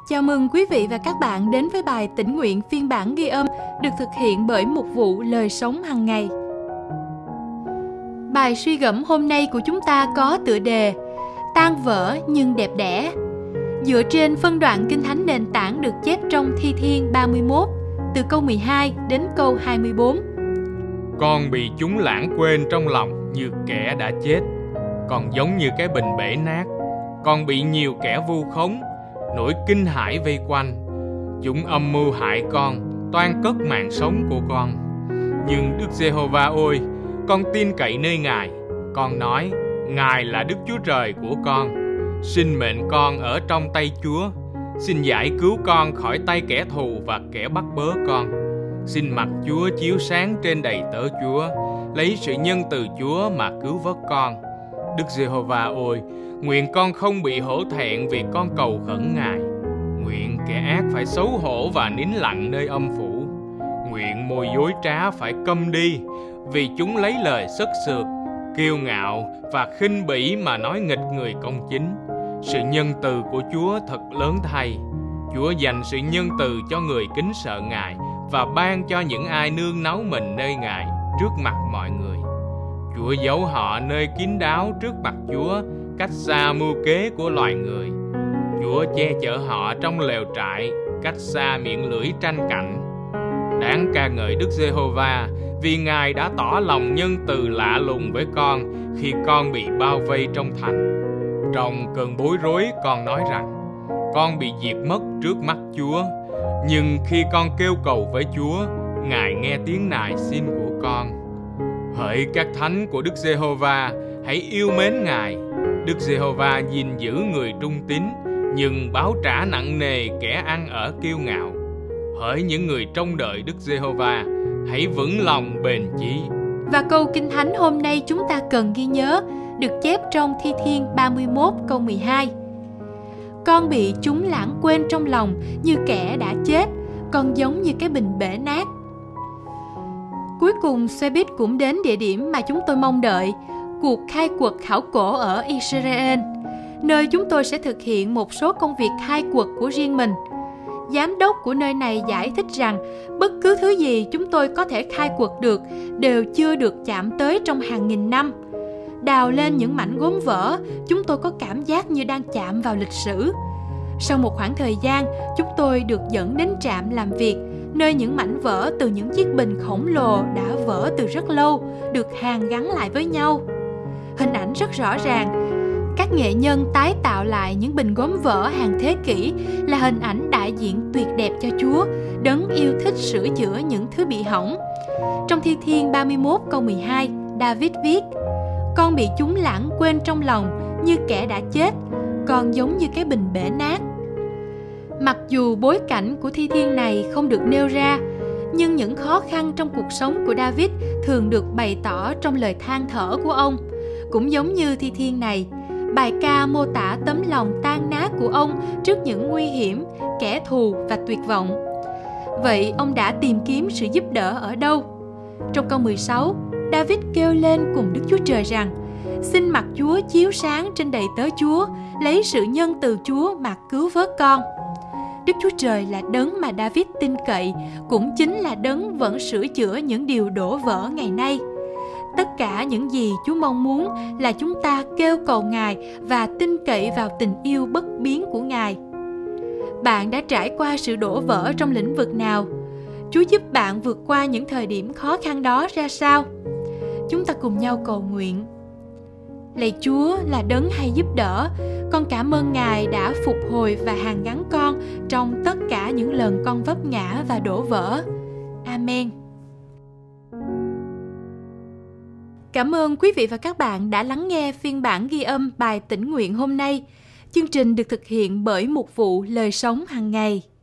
Chào mừng quý vị và các bạn đến với bài tĩnh nguyện phiên bản ghi âm được thực hiện bởi Mục vụ Lời Sống Hàng Ngày. Bài suy gẫm hôm nay của chúng ta có tựa đề Tan vỡ nhưng đẹp đẽ, dựa trên phân đoạn Kinh Thánh nền tảng được chép trong Thi Thiên 31, từ câu 12 đến câu 24. Con bị chúng lãng quên trong lòng như kẻ đã chết, còn giống như cái bình bể nát. Con bị nhiều kẻ vu khống, nỗi kinh hãi vây quanh. Chúng âm mưu hại con, toan cất mạng sống của con. Nhưng Đức Giê-hô-va ơi, con tin cậy nơi Ngài. Con nói, Ngài là Đức Chúa Trời của con. Sinh mệnh con ở trong tay Chúa. Xin giải cứu con khỏi tay kẻ thù và kẻ bắt bớ con. Xin mặt Chúa chiếu sáng trên đầy tớ Chúa, lấy sự nhân từ Chúa mà cứu vớt con. Đức Giê-hô-va ơi, nguyện con không bị hổ thẹn vì con cầu khẩn Ngài. Nguyện kẻ ác phải xấu hổ và nín lặng nơi âm phủ. Nguyện môi dối trá phải câm đi, vì chúng lấy lời sất sượt, kiêu ngạo và khinh bỉ mà nói nghịch người công chính. Sự nhân từ của Chúa thật lớn thay. Chúa dành sự nhân từ cho người kính sợ Ngài và ban cho những ai nương náu mình nơi Ngài trước mặt mọi người. Chúa giấu họ nơi kín đáo trước mặt Chúa, cách xa mưu kế của loài người. Chúa che chở họ trong lều trại, cách xa miệng lưỡi tranh cạnh. Đáng ca ngợi Đức Giê-hô-va, vì Ngài đã tỏ lòng nhân từ lạ lùng với con khi con bị bao vây trong thành. Trong cơn bối rối, con nói rằng, con bị diệt mất trước mắt Chúa. Nhưng khi con kêu cầu với Chúa, Ngài nghe tiếng nài xin của con. Hỡi các thánh của Đức Giê-hô-va, hãy yêu mến Ngài. Đức Giê-hô-va gìn giữ người trung tín, nhưng báo trả nặng nề kẻ ăn ở kiêu ngạo. Hỡi những người trông đợi Đức Giê-hô-va, hãy vững lòng bền chí. Và câu Kinh Thánh hôm nay chúng ta cần ghi nhớ được chép trong Thi Thiên 31 câu 12. Con bị chúng lãng quên trong lòng như kẻ đã chết, còn giống như cái bình bể nát. Cuối cùng xe buýt cũng đến địa điểm mà chúng tôi mong đợi, cuộc khai quật khảo cổ ở Israel, nơi chúng tôi sẽ thực hiện một số công việc khai quật của riêng mình. Giám đốc của nơi này giải thích rằng bất cứ thứ gì chúng tôi có thể khai quật được đều chưa được chạm tới trong hàng nghìn năm. Đào lên những mảnh gốm vỡ, chúng tôi có cảm giác như đang chạm vào lịch sử. Sau một khoảng thời gian, chúng tôi được dẫn đến trạm làm việc, nơi những mảnh vỡ từ những chiếc bình khổng lồ đã vỡ từ rất lâu, được hàn gắn lại với nhau. Hình ảnh rất rõ ràng. Các nghệ nhân tái tạo lại những bình gốm vỡ hàng thế kỷ là hình ảnh đại diện tuyệt đẹp cho Chúa, đấng yêu thích sửa chữa những thứ bị hỏng. Trong Thi Thiên 31 câu 12, David viết, con bị chúng lãng quên trong lòng như kẻ đã chết, còn giống như cái bình bể nát. Mặc dù bối cảnh của thi thiên này không được nêu ra, nhưng những khó khăn trong cuộc sống của David thường được bày tỏ trong lời than thở của ông. Cũng giống như thi thiên này, bài ca mô tả tấm lòng tan nát của ông trước những nguy hiểm, kẻ thù và tuyệt vọng. Vậy ông đã tìm kiếm sự giúp đỡ ở đâu? Trong câu 16, David kêu lên cùng Đức Chúa Trời rằng, xin mặt Chúa chiếu sáng trên đầy tớ Chúa, lấy sự nhân từ Chúa mà cứu vớt con. Đức Chúa Trời là đấng mà David tin cậy, cũng chính là đấng vẫn sửa chữa những điều đổ vỡ ngày nay. Tất cả những gì Chúa mong muốn là chúng ta kêu cầu Ngài và tin cậy vào tình yêu bất biến của Ngài. Bạn đã trải qua sự đổ vỡ trong lĩnh vực nào? Chúa giúp bạn vượt qua những thời điểm khó khăn đó ra sao? Chúng ta cùng nhau cầu nguyện. Lạy Chúa là đấng hay giúp đỡ, con cảm ơn Ngài đã phục hồi và hàn gắn con trong tất cả những lần con vấp ngã và đổ vỡ. Amen. Cảm ơn quý vị và các bạn đã lắng nghe phiên bản ghi âm bài tĩnh nguyện hôm nay. Chương trình được thực hiện bởi Mục vụ Lời Sống Hàng Ngày.